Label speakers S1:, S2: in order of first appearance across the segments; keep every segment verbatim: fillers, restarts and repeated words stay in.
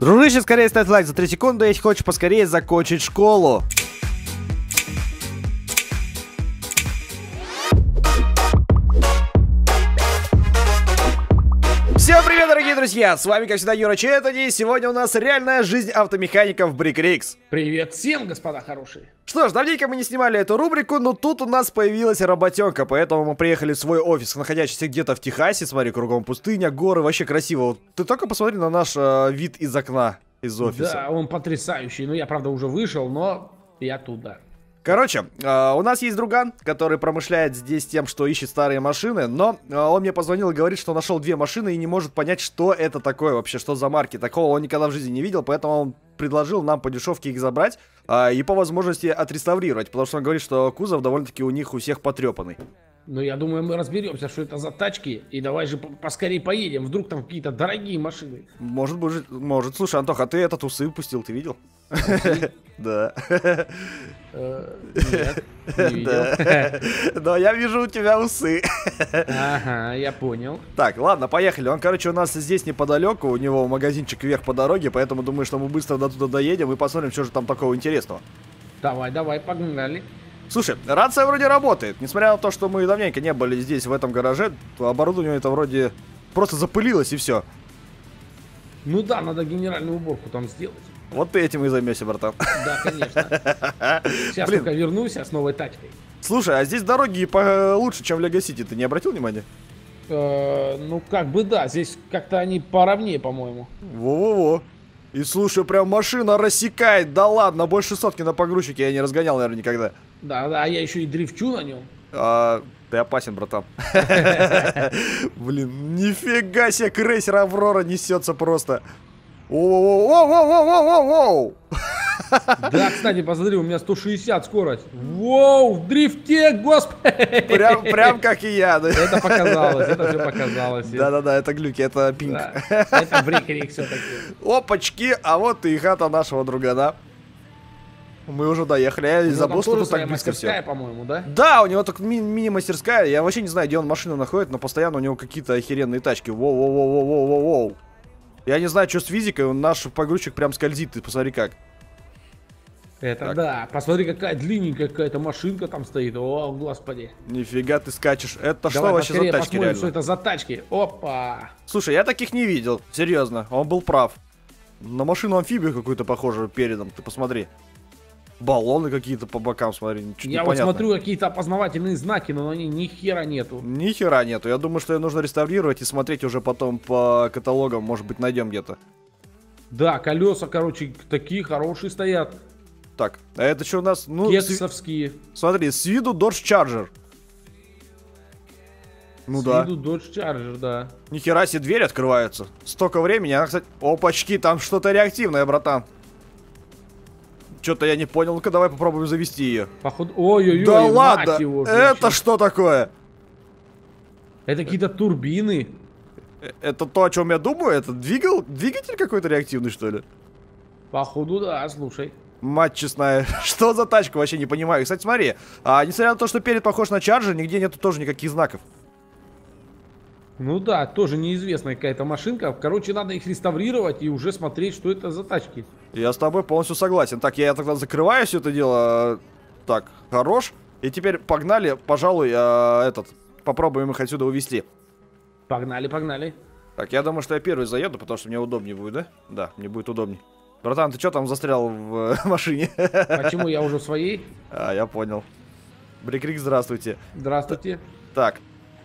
S1: Дружище, скорее ставь лайк за три секунды, если хочешь поскорее закончить школу. Всем привет, дорогие друзья! С вами, как всегда, Юра Четани. Сегодня у нас реальная жизнь автомехаников в Брикрикс.
S2: Привет всем, господа хорошие!
S1: Что ж, давненько мы не снимали эту рубрику, но тут у нас появилась работенка, поэтому мы приехали в свой офис, находящийся где-то в Техасе. Смотри, кругом пустыня, горы, вообще красиво. Вот ты только посмотри на наш э, вид из окна, из офиса.
S2: Да, он потрясающий. Ну, я, правда, уже вышел, но я туда.
S1: Короче, э, у нас есть друган, который промышляет здесь тем, что ищет старые машины, но э, он мне позвонил и говорит, что нашел две машины и не может понять, что это такое вообще, что за марки. Такого он никогда в жизни не видел, поэтому он предложил нам по дешевке их забрать э, и по возможности отреставрировать, потому что он говорит, что кузов довольно-таки у них у всех потрепанный.
S2: Ну, я думаю, мы разберемся, что это за тачки, и давай же поскорее поедем, вдруг там какие-то дорогие машины.
S1: Может быть, может. Слушай, Антох, а ты этот усы пустил, ты видел? Да.
S2: Нет, не видел.
S1: Но я вижу у тебя усы.
S2: Ага, я понял.
S1: Так, ладно, поехали. Он, короче, у нас здесь неподалеку, у него магазинчик вверх по дороге, поэтому думаю, что мы быстро до туда доедем и посмотрим, что же там такого интересного.
S2: Давай, давай, погнали.
S1: Слушай, рация вроде работает. Несмотря на то, что мы давненько не были здесь, в этом гараже, то оборудование это вроде просто запылилось и все.
S2: Ну да, надо генеральную уборку там сделать.
S1: Вот ты этим и займешься, братан.
S2: Да, конечно. Сейчас
S1: Блин.
S2: только вернусь с новой тачкой.
S1: Слушай, а здесь дороги получше, чем в Лего Сити. Ты не обратил внимания?
S2: Э, ну, как бы да, здесь как-то они поровнее, по-моему.
S1: Во-во-во. И слушай, прям машина рассекает. Да ладно, больше сотки на погрузчике я не разгонял, наверное, никогда.
S2: Да, да, а я еще и дрифчу на нем.
S1: А, ты опасен, братан. Блин, нифига себе, крейсер Аврора несется просто. Воу-воу-воу-воу-воу-воу-воу.
S2: Да, кстати, посмотри, у меня сто шестьдесят скорость. Воу, в дрифте, господи.
S1: Прям, прям как и я. Да?
S2: Это показалось, это все показалось.
S1: Да-да-да, это глюки, это пинг.
S2: Да, это Брикрикс все-таки.
S1: Опачки, а вот и хата нашего другана. Мы уже доехали, я забыл, что тут так близко все.
S2: По-моему, да?
S1: Да, у него так ми- мини-мастерская, я вообще не знаю, где он машину находит, но постоянно у него какие-то охеренные тачки. Воу-воу-воу-воу-воу-воу. Я не знаю, что с физикой, наш погрузчик прям скользит, ты посмотри как.
S2: Это
S1: Так.
S2: да, посмотри, какая длинненькая какая-то машинка там стоит. О, господи.
S1: Нифига ты скачешь, это что
S2: Давай
S1: вообще за
S2: поскорее
S1: тачки
S2: посмотрим,
S1: реально?
S2: что это за тачки. Опа.
S1: Слушай, я таких не видел, серьезно, он был прав. На машину-амфибию какую-то похожую передом, ты посмотри. Баллоны какие-то по бокам, смотри, ничего
S2: Я
S1: непонятно.
S2: вот смотрю какие-то опознавательные знаки, но на них ни хера нету.
S1: Ни хера нету, я думаю, что ее нужно реставрировать и смотреть уже потом по каталогам, может быть, найдем где-то.
S2: Да, колеса, короче, такие хорошие стоят.
S1: Так, а это что у нас? Ну,
S2: Кексовские.
S1: с... смотри, с виду Dodge Charger. Ну
S2: С
S1: да.
S2: виду Dodge Charger, да.
S1: Нихера себе, дверь открывается. Столько времени, она, кстати... Опачки, там что-то реактивное, братан. Что-то я не понял, ну-ка давай попробуем завести ее.
S2: Походу... Ой-ой-ой,
S1: Да
S2: мать
S1: ладно,
S2: его,
S1: это
S2: женщина.
S1: что такое?
S2: Это какие-то турбины.
S1: Э, Это то, о чем я думаю? Это двигал... двигатель какой-то реактивный, что ли?
S2: Походу, да, слушай.
S1: Мать честная, что за тачка, вообще не понимаю. Кстати, смотри, а, несмотря на то, что перед похож на Чарджер, нигде нету тоже никаких знаков.
S2: Ну да, тоже неизвестная какая-то машинка. Короче, надо их реставрировать и уже смотреть, что это за тачки.
S1: Я с тобой полностью согласен. Так, я тогда закрываю все это дело. Так, хорош. И теперь погнали, пожалуй, а, этот, попробуем их отсюда увезти.
S2: Погнали, погнали.
S1: Так, я думаю, что я первый заеду, потому что мне удобнее будет, да? Да, мне будет удобнее. Братан, ты что там застрял в э, машине?
S2: Почему я уже в своей?
S1: А, я понял. Брикрик, здравствуйте.
S2: Здравствуйте.
S1: Так.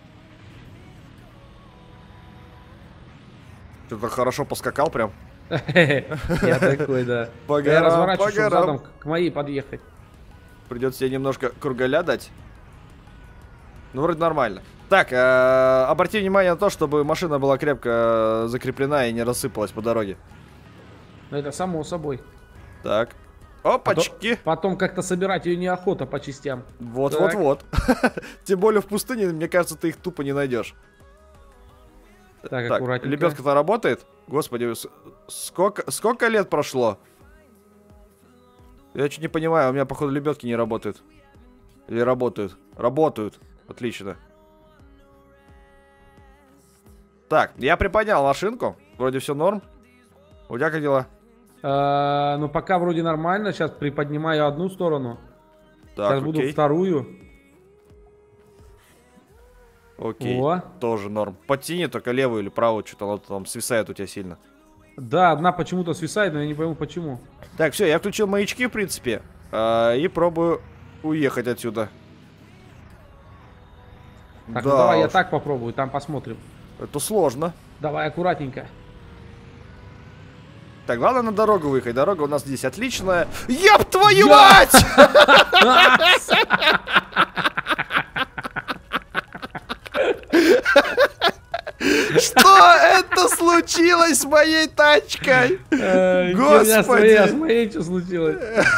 S1: Что-то хорошо поскакал прям.
S2: Я такой, да.
S1: По
S2: Я
S1: горам,
S2: разворачиваюсь,
S1: по
S2: чтобы
S1: горам.
S2: задом к моей подъехать.
S1: Придется тебе немножко кругаля дать. Ну, вроде нормально. Так, э, обрати внимание на то, чтобы машина была крепко э, закреплена и не рассыпалась по дороге.
S2: Но это само собой.
S1: Так. Опачки.
S2: Потом, потом как-то собирать ее неохота по частям.
S1: Вот-вот-вот. Тем более в пустыне, мне кажется, ты их тупо не найдешь.
S2: Так,
S1: Так,
S2: аккуратненько.
S1: лебедка-то работает? Господи, с- сколько, сколько лет прошло? Я чуть не понимаю, у меня, походу, лебедки не работают. Или работают? Работают. Отлично. Так, я приподнял машинку. Вроде все норм. У тебя как дела?
S2: А, ну, пока вроде нормально. Сейчас приподнимаю одну сторону.
S1: Так,
S2: Сейчас буду
S1: окей.
S2: вторую.
S1: Окей,
S2: О.
S1: тоже норм. Подтяни только левую или правую, что-то она там свисает у тебя сильно.
S2: Да, одна почему-то свисает, но я не пойму почему.
S1: Так, все, я включил маячки, в принципе, а, и пробую уехать отсюда.
S2: Так,
S1: да
S2: ну давай я
S1: уж,
S2: так попробую, там посмотрим.
S1: это сложно.
S2: Давай аккуратненько.
S1: Так, главное на дорогу выехать. Дорога у нас здесь отличная. Ёб твою
S2: Я-
S1: мать! Что это случилось с моей тачкой?
S2: Э, где у меня
S1: Господи!
S2: своя, с моей что случилось?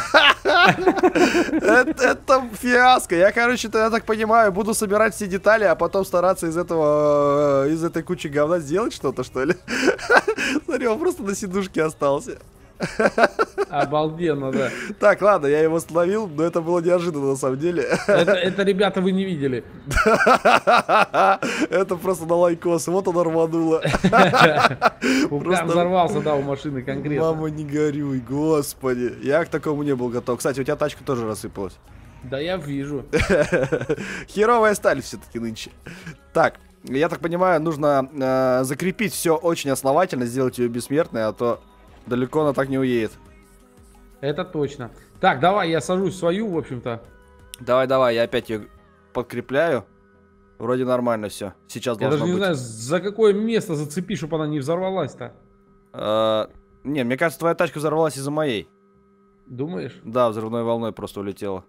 S1: Это, это фиаско. Я, короче, я так понимаю, буду собирать все детали, а потом стараться из этого, э, из этой кучи говна сделать что-то, что ли? Смотри, он просто на сидушке остался.
S2: Обалденно, да.
S1: Так, ладно, я его остановил, но это было неожиданно на самом деле.
S2: Это, это, ребята, вы не видели.
S1: Это просто на лайкос. Вот она рванула.
S2: Прям взорвался, да, у машины конкретно.
S1: Мама, не горюй, господи. Я к такому не был готов. Кстати, у тебя тачка тоже рассыпалась.
S2: Да я вижу.
S1: Херовая сталь все-таки нынче. Так, я так понимаю, нужно э, закрепить все очень основательно, сделать ее бессмертной, а то далеко она так не уедет.
S2: Это точно. Так, давай, я сажусь в свою, в общем-то.
S1: Давай, давай, я опять ее подкрепляю. Вроде нормально все. Сейчас
S2: Я
S1: должно
S2: даже не
S1: быть.
S2: знаю, за какое место зацепи, чтобы она не взорвалась-то.
S1: Э, не, мне кажется, твоя тачка взорвалась из-за моей.
S2: Думаешь?
S1: Да, взрывной волной просто улетела.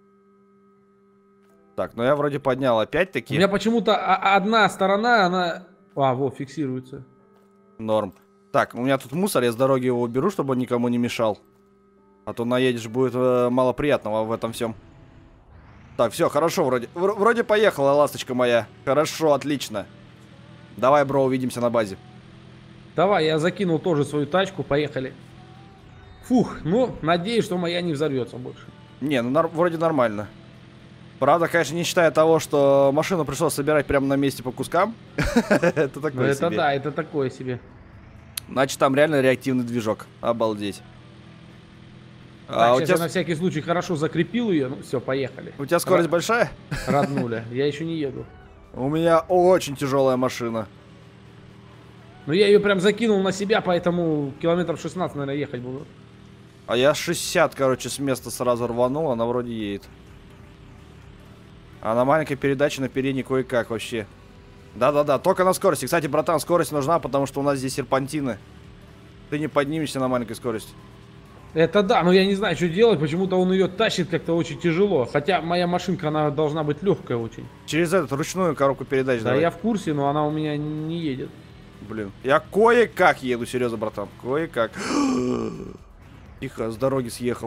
S1: Так, ну я вроде поднял
S2: У
S1: опять-таки.
S2: меня почему-то а- одна сторона, она... А, вот, фиксируется.
S1: Норм. Так, у меня тут мусор, я с дороги его уберу, чтобы он никому не мешал. А то наедешь, будет э, мало приятного в этом всем. Так, все, хорошо, вроде. В- вроде поехала, ласточка моя. Хорошо, отлично. Давай, бро, увидимся на базе.
S2: Давай, я закинул тоже свою тачку, поехали. Фух, ну, надеюсь, что моя не взорвется больше.
S1: Не, ну нар- вроде нормально. Правда, конечно, не считая того, что машину пришлось собирать прямо на месте по кускам. Это
S2: Ну,
S1: такое
S2: это
S1: себе.
S2: да, это такое себе.
S1: Значит, там реально реактивный движок. Обалдеть.
S2: Так,
S1: А у
S2: сейчас
S1: тебя,
S2: я на всякий случай хорошо закрепил ее. Ну, все, поехали.
S1: у тебя скорость большая?
S2: Роднули. Я еще не еду.
S1: У меня очень тяжелая машина.
S2: Но я ее прям закинул на себя, поэтому километров шестнадцать, наверное, ехать буду.
S1: А я шестьдесят, короче, с места сразу рванул, она вроде едет. А на маленькой передаче на передней кое-как вообще. Да-да-да, только на скорости. Кстати, братан, скорость нужна, потому что у нас здесь серпантины. Ты не поднимешься на маленькой скорости.
S2: Это да, но я не знаю, что делать. Почему-то он ее тащит как-то очень тяжело. Хотя моя машинка, она должна быть легкая очень.
S1: Через эту ручную коробку передач
S2: Да,
S1: давай.
S2: я в курсе, но она у меня не едет.
S1: Блин, я кое-как еду, серьезно, братан. Кое-как. Тихо, с дороги съехал.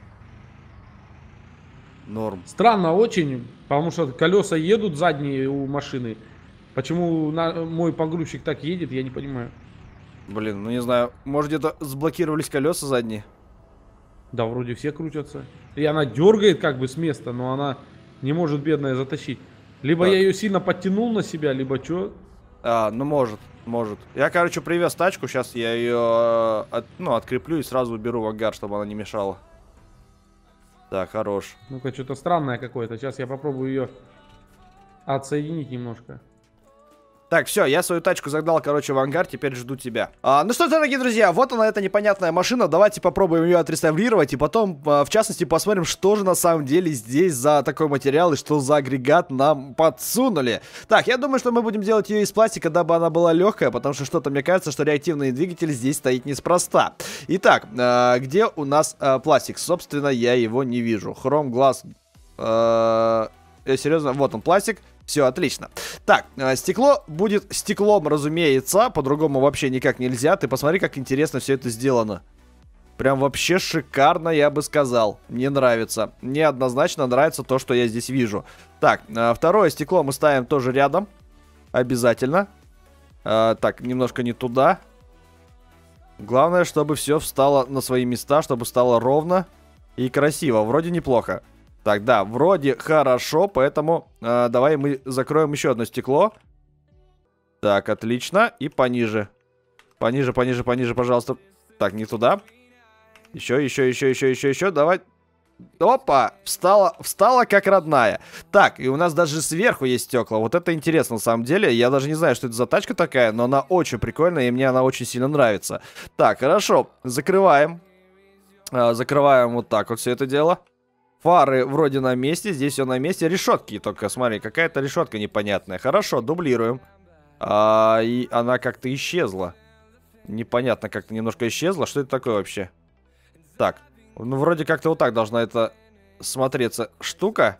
S1: Норм.
S2: Странно очень, потому что колеса едут задние у машины. Почему на, мой погрузчик так едет, я не понимаю.
S1: Блин, ну не знаю, может где-то заблокировались колеса задние?
S2: Да, вроде все крутятся. И она дергает как бы с места, но она не может, бедная, затащить. Либо
S1: Так.
S2: я ее сильно подтянул на себя, либо что.
S1: А, ну может, может. Я, короче, привез тачку, сейчас я ее э, от, ну, откреплю и сразу уберу в ангар, чтобы она не мешала. Так, хорош.
S2: Ну-ка, что-то странное какое-то. Сейчас я попробую ее отсоединить немножко.
S1: Так, все, я свою тачку загнал, короче, в ангар, теперь жду тебя. А, ну что, дорогие друзья, вот она, эта непонятная машина. Давайте попробуем ее отреставрировать и потом, а, в частности, посмотрим, что же на самом деле здесь за такой материал и что за агрегат нам подсунули. Так, я думаю, что мы будем делать ее из пластика, дабы она была легкая, потому что что-то мне кажется, что реактивный двигатель здесь стоит неспроста. Итак, а, где у нас а, пластик? Собственно, я его не вижу. Хром, глаз... А, я серьезно, вот он, пластик. Все, отлично. Так, э, стекло будет стеклом, разумеется. По-другому вообще никак нельзя. Ты посмотри, как интересно все это сделано. Прям вообще шикарно, я бы сказал. Мне нравится. Мне однозначно нравится то, что я здесь вижу. Так, э, второе стекло мы ставим тоже рядом. Обязательно. Э, так, немножко не туда. Главное, чтобы все встало на свои места, чтобы стало ровно и красиво. Вроде неплохо. Так, да, вроде хорошо, поэтому э, давай мы закроем еще одно стекло. Так, отлично. И пониже. Пониже, пониже, пониже, пожалуйста. Так, не туда. Еще, еще, еще, еще, еще, еще. Давай. Опа, встала, встала как родная. Так, и у нас даже сверху есть стекла. Вот это интересно на самом деле. Я даже не знаю, что это за тачка такая, но она очень прикольная, и мне она очень сильно нравится. Так, хорошо, закрываем. А, закрываем вот так вот все это дело. Фары вроде на месте, здесь все на месте. Решетки только, смотри, какая-то решетка непонятная. Хорошо, дублируем. А, и она как-то исчезла. Непонятно, как-то немножко исчезла. Что это такое вообще? Так. Ну, вроде как-то вот так должна это смотреться штука.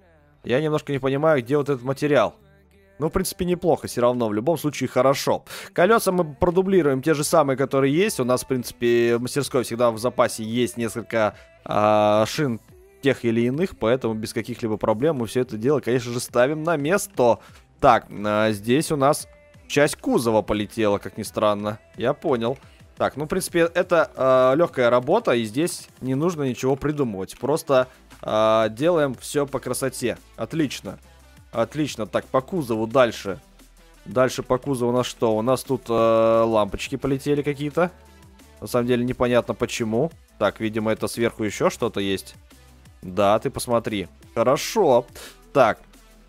S1: Я немножко не понимаю, где вот этот материал. Ну, в принципе, неплохо все равно. В любом случае, хорошо. Колеса мы продублируем те же самые, которые есть. У нас, в принципе, в мастерской всегда в запасе есть несколько а, шин тех или иных. Поэтому без каких-либо проблем мы все это дело, конечно же, ставим на место. Так, а, здесь у нас часть кузова полетела, как ни странно. Я понял. Так, ну, в принципе, это э, легкая работа, и здесь не нужно ничего придумывать. Просто э, делаем все по красоте. Отлично. Отлично. Так, по кузову дальше. Дальше по кузову у нас что? У нас тут э, лампочки полетели какие-то. На самом деле непонятно почему. Так, видимо, это сверху еще что-то есть. Да, ты посмотри. Хорошо. Так.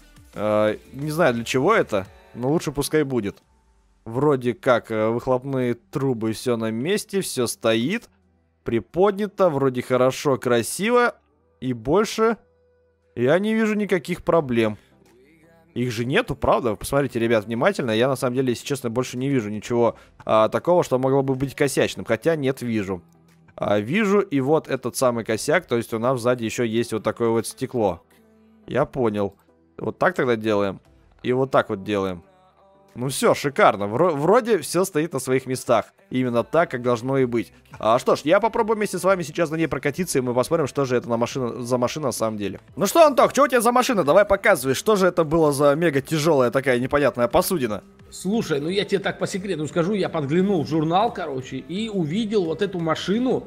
S1: Э, не знаю, для чего это, но лучше пускай будет. Вроде как выхлопные трубы, все на месте, все стоит, приподнято, вроде хорошо, красиво, и больше я не вижу никаких проблем. Их же нету, правда? Посмотрите, ребят, внимательно, я на самом деле, если честно, больше не вижу ничего а, такого, что могло бы быть косячным, хотя нет, вижу. А, вижу, и вот этот самый косяк, то есть у нас сзади еще есть вот такое вот стекло. Я понял. Вот так тогда делаем, и вот так вот делаем. Ну все, шикарно. Вро вроде все стоит на своих местах. Именно так, как должно и быть. А, что ж, я попробую вместе с вами сейчас на ней прокатиться, и мы посмотрим, что же это на машина, за машина на самом деле. Ну что, Антох, что у тебя за машина? Давай показывай, что же это было за мега тяжелая такая непонятная посудина.
S2: Слушай, ну я тебе так по секрету скажу, я подглянул в журнал, короче, и увидел вот эту машину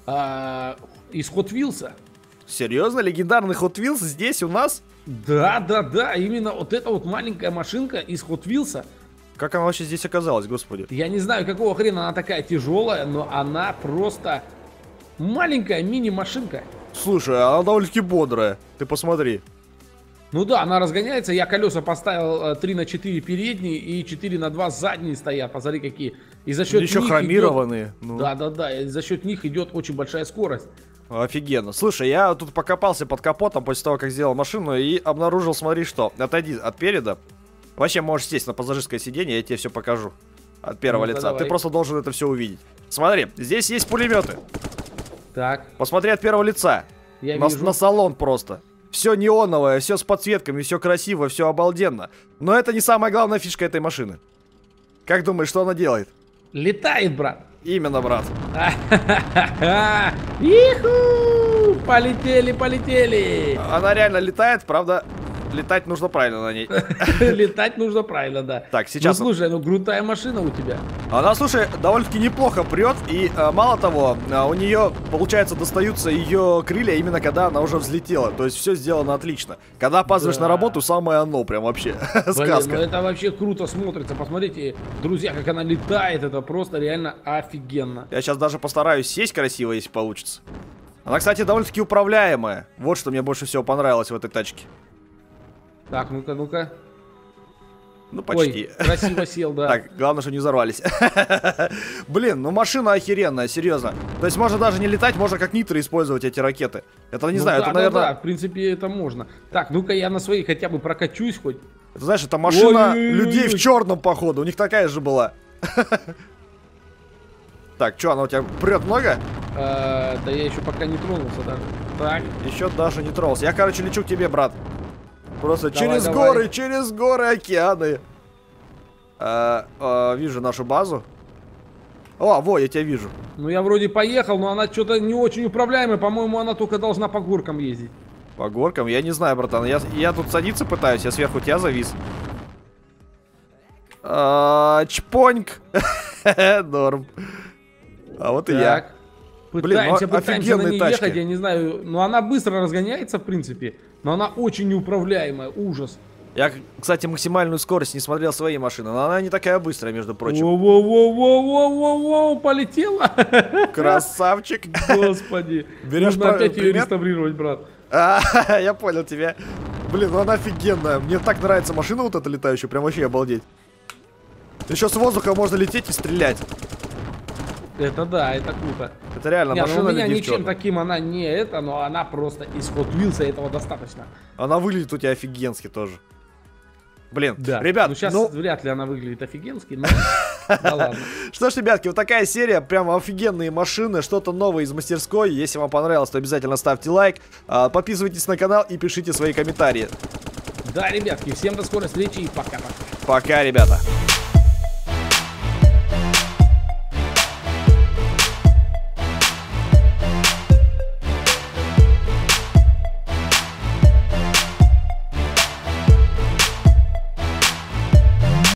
S2: э, из Hot Wheels.
S1: Серьезно? Легендарный Hot Wheels здесь у нас?
S2: Да, да, да, именно вот эта вот маленькая машинка из Hot Wheels.
S1: Как она вообще здесь оказалась, господи?
S2: Я не знаю, какого хрена она такая тяжелая, но она просто маленькая мини-машинка.
S1: Слушай, она довольно-таки бодрая, ты посмотри.
S2: Ну да, она разгоняется, я колеса поставил три на четыре передние и четыре на два задние стоят, посмотри какие. И за счет
S1: еще
S2: них
S1: хромированные.
S2: Идет...
S1: Ну.
S2: Да, да, да, и за счет них идет очень большая скорость.
S1: Офигенно. Слушай, я тут покопался под капотом после того, как сделал машину, и обнаружил, смотри что, отойди от переда. Вообще можешь сесть на пассажирское сиденье, я тебе все покажу. От первого ну, лица. Давай. Ты просто должен это все увидеть. Смотри, здесь есть пулеметы.
S2: Так.
S1: Посмотри от первого лица.
S2: Я
S1: на,
S2: вижу.
S1: на салон просто. Все неоновое, все с подсветками, все красиво, все обалденно. Но это не самая главная фишка этой машины. Как думаешь, что она делает?
S2: Летает, брат.
S1: Именно, брат.
S2: Иху! Полетели, полетели.
S1: Она реально летает, правда, летать нужно правильно на ней.
S2: Летать нужно правильно, да.
S1: Так, сейчас...
S2: Ну, слушай, ну крутая машина у тебя.
S1: Она, слушай, довольно-таки неплохо прет. И а, мало того, а, у нее, получается, достаются ее крылья именно когда она уже взлетела. То есть все сделано отлично. Когда опаздываешь да. на работу, самое оно прям вообще. Сказка.
S2: Ну это вообще круто смотрится. Посмотрите, друзья, как она летает. Это просто реально офигенно.
S1: Я сейчас даже постараюсь сесть красиво, если получится. Она, кстати, довольно-таки управляемая. Вот что мне больше всего понравилось в этой тачке.
S2: Так, ну-ка, ну-ка.
S1: Ну, почти.
S2: Ой, красиво сел, да.
S1: Так, главное, что не взорвались. Блин, ну машина охеренная, серьезно. То есть можно даже не летать, можно как нитро использовать эти ракеты. Это, не
S2: ну,
S1: знаю,
S2: да,
S1: это, наверное...
S2: Да, да, в принципе, это можно. Так, ну-ка я на своей хотя бы прокачусь хоть.
S1: Ты знаешь, это машина
S2: Ой,
S1: людей
S2: ой, ой.
S1: в черном, походу. У них такая же была. Так, что, она у тебя прет много?
S2: А, да я еще пока не тронулся даже. Так.
S1: Еще даже не тронулся. Я, короче, лечу к тебе, брат. Просто
S2: давай,
S1: через
S2: давай.
S1: горы, через горы, океаны. А, а, вижу нашу базу. О, во, я тебя вижу.
S2: Ну я вроде поехал, но она что-то не очень управляемая. По-моему, она только должна по горкам ездить.
S1: По горкам? Я не знаю, братан. Я, я тут садиться пытаюсь, я сверху тебя завис. А, чпоньк. Норм. А вот и я.
S2: Пытаемся,
S1: Блин, ну,
S2: пытаемся на ней
S1: тачки.
S2: ехать, я не знаю. Но она быстро разгоняется, в принципе. Но она очень неуправляемая, ужас.
S1: Я, кстати, максимальную скорость не смотрел своей машины, но она не такая быстрая, между прочим.
S2: Воу-воу-воу-воу-воу-воу, полетела.
S1: Красавчик.
S2: Господи.
S1: Берешь
S2: Нужно опять ее
S1: пример?
S2: реставрировать, брат.
S1: А, я понял тебя. Блин, ну она офигенная. Мне так нравится машина вот эта летающая, прям вообще обалдеть. Еще с воздуха можно лететь и стрелять.
S2: Это да, это круто.
S1: Это реально
S2: Не,
S1: машина
S2: ну у меня
S1: людей в
S2: ничем
S1: чёрном.
S2: таким она не это, но она просто из Hot Wheels, этого достаточно.
S1: Она выглядит у тебя офигенски тоже. Блин,
S2: Да.
S1: ребят,
S2: ну сейчас
S1: ну,
S2: вряд ли она выглядит офигенски, но да ладно.
S1: что ж, ребятки, вот такая серия, прям офигенные машины, что-то новое из мастерской. Если вам понравилось, то обязательно ставьте лайк, а, подписывайтесь на канал и пишите свои комментарии.
S2: Да, ребятки, всем до скорой встречи и пока-пока.
S1: Пока, ребята.